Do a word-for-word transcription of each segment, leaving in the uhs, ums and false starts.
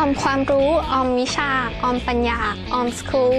อมความรู้ออมวิชาออมปัญญาออมสคูล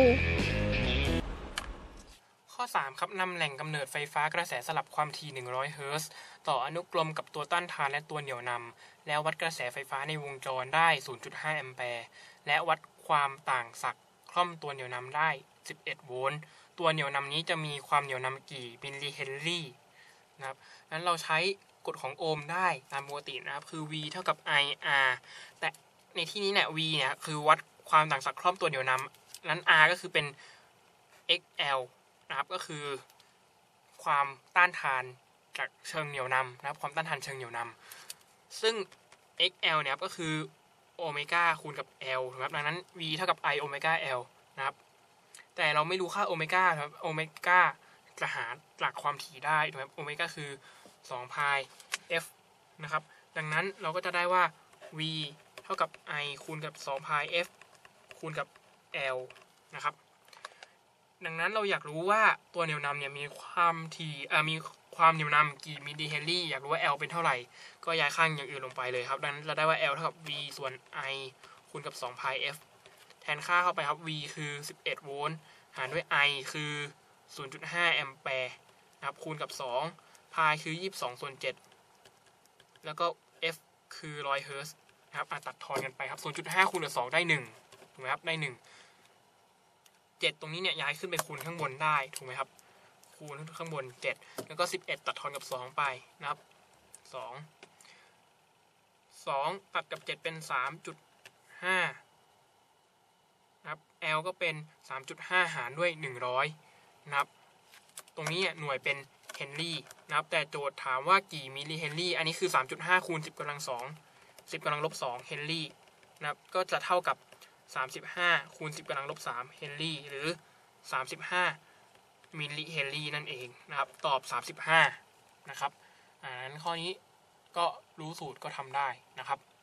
ข้อสามครับนำแหล่งกำเนิดไฟฟ้ากระแสสลับความถี่หนึ่งร้อยเฮิรตซ์ต่ออนุกรมกับตัวต้านทานและตัวเหนี่ยวนำแล้ววัดกระแสไฟฟ้าในวงจรได้ ศูนย์จุดห้า แอมแปร์และวัดความต่างศักย์คล่อมตัวเหนี่ยวนำได้สิบเอ็ดโวลต์ตัวเหนี่ยวนำนี้จะมีความเหนี่ยวนำกี่มิลลิเฮนรี่นะครับนั้นเราใช้กฎของโอห์มได้ตามปกตินะครับคือ V เท่ากับ I R แต่ในที่นี้เนี่ย V เนี่ยคือวัดความต่างศักย์คล่อมตัวเหนี่ยวนำนั้น R ก็คือเป็น เอ็กซ์ แอล นะครับก็คือความต้านทานจากเชิงเหนี่ยวนำนะครับความต้านทานเชิงเหนี่ยวนำซึ่ง เอ็กซ์ แอล เนี่ยก็คือโอเมก้าคูณกับ L นะครับดังนั้น V เท่ากับ I โอเมก้า L นะครับแต่เราไม่รู้ค่าโอเมก้าครับโอเมก้าจะหาจากความถี่ได้นะครับโอเมก้าคือสองพาย F นะครับดังนั้นเราก็จะได้ว่า V เท่ากับ I คูณกับสองพาย F คูณกับ L นะครับดังนั้นเราอยากรู้ว่าตัวเหนี่ยวนำเนี่ยมีความถี่เอ่อมีความเหนี่ยวนำกี่มิลลิเฮนรี่อยากรู้ว่า L เป็นเท่าไหร่ก็ย้ายข้างอย่างอื่นลงไปเลยครับดังนั้นเราได้ว่า L เท่ากับ V ส่วน I คูณกับสองพาย F แทนค่าเข้าไปครับ V คือสิบเอ็ดโวลต์หารด้วย I คือ ศูนย์จุดห้า แอมแปร์นะครับคูณกับสองพายคือยี่สิบสองส่วนเจ็ดแล้วก็ F คือหนึ่งร้อยเฮิรตซ์นะครับตัดทอนกันไปครับ ศูนย์จุดห้า คูณกับสองได้หนึ่งถูกไหมครับได้หนึ่งเจ็ดตรงนี้เนี่ยย้ายขึ้นไปคูณข้างบนได้ถูกไหมครับคูณข้างบนเจ็ดแล้วก็สิบเอ็ดตัดทอนกับสองไปนะครับสอง สองตัดกับเจ็ดเป็น สามจุดห้า นะครับ L ก็เป็น สามจุดห้า หารด้วยหนึ่งร้อยนะครับตรงนี้หน่วยเป็นเฮนรี่นะครับแต่โจทย์ถามว่ากี่มิลลิเฮนรี่อันนี้คือ สามจุดห้า คูณสิบกำลังสอง สิบกำลังลบสองเฮนรี่นะครับก็จะเท่ากับสามสิบห้าคูณสิบกำลังลบสามเฮนรี่หรือสามสิบห้ามิลลิเฮนรี่นั่นเองนะครับตอบสามสิบห้านะครับอ่านั้นข้อนี้ก็รู้สูตรก็ทำได้นะครับ